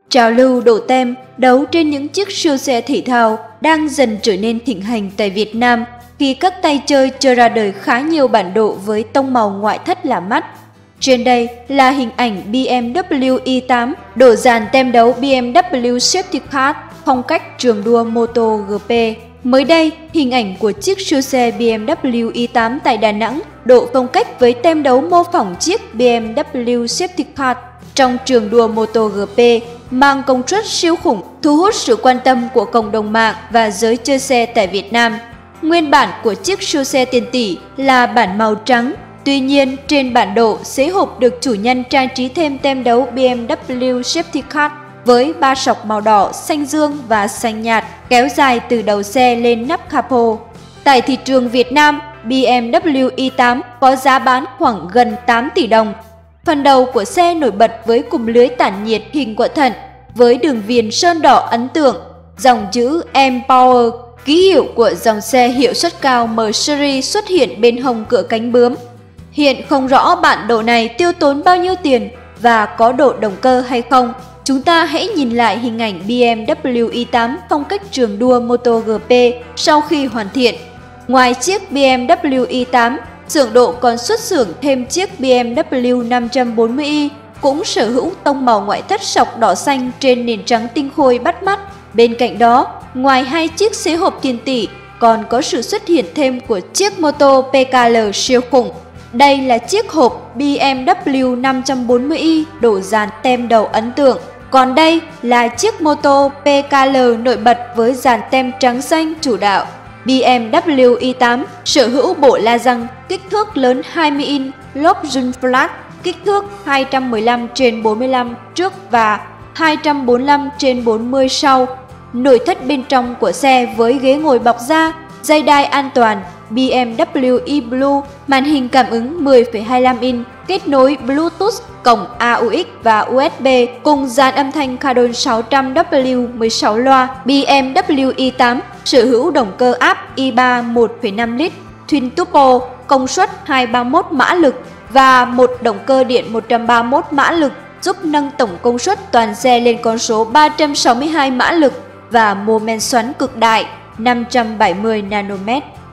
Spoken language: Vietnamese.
Trào lưu đổ tem đấu trên những chiếc siêu xe thể thao đang dần trở nên thịnh hành tại Việt Nam khi các tay chơi cho ra đời khá nhiều bản độ với tông màu ngoại thất lạ mắt. Trên đây là hình ảnh BMW i8 đổ dàn tem đấu BMW Safety Car phong cách trường đua MotoGP. Mới đây, hình ảnh của chiếc siêu xe BMW i8 tại Đà Nẵng độ phong cách với tem đấu mô phỏng chiếc BMW Safety Car trong trường đua MotoGP mang công suất siêu khủng, thu hút sự quan tâm của cộng đồng mạng và giới chơi xe tại Việt Nam. Nguyên bản của chiếc siêu xe tiền tỷ là bản màu trắng, tuy nhiên trên bản độ xế hộp được chủ nhân trang trí thêm tem đấu BMW Safety Car với 3 sọc màu đỏ, xanh dương và xanh nhạt kéo dài từ đầu xe lên nắp capo. Tại thị trường Việt Nam, BMW i8 có giá bán khoảng gần 8 tỷ đồng. Phần đầu của xe nổi bật với cụm lưới tản nhiệt hình quả thận với đường viền sơn đỏ ấn tượng, dòng chữ M-Power, ký hiệu của dòng xe hiệu suất cao M-Series xuất hiện bên hông cửa cánh bướm. Hiện không rõ bản đồ này tiêu tốn bao nhiêu tiền và có độ động cơ hay không. Chúng ta hãy nhìn lại hình ảnh BMW i8 phong cách trường đua MotoGP sau khi hoàn thiện. Ngoài chiếc BMW i8, xưởng độ còn xuất xưởng thêm chiếc BMW 540i cũng sở hữu tông màu ngoại thất sọc đỏ xanh trên nền trắng tinh khôi bắt mắt. Bên cạnh đó, ngoài hai chiếc xế hộp tiền tỷ, còn có sự xuất hiện thêm của chiếc Moto PKL siêu khủng. Đây là chiếc hộp BMW 540i đổ dàn tem đầu ấn tượng. Còn đây là chiếc Moto PKL nổi bật với dàn tem trắng xanh chủ đạo. BMW i8 sở hữu bộ la răng kích thước lớn 20 inch, lốp Jun Flat kích thước 215/45 trước và 245/40 sau. Nội thất bên trong của xe với ghế ngồi bọc da, dây đai an toàn, BMW eBlue, màn hình cảm ứng 10,25 inch, kết nối Bluetooth, cổng AUX và USB cùng dàn âm thanh Cardon 600W 16 loa. BMW i8 sở hữu động cơ áp i3 1,5 lít, twin turbo, công suất 231 mã lực và một động cơ điện 131 mã lực giúp nâng tổng công suất toàn xe lên con số 362 mã lực và mô men xoắn cực đại 570 nanomet.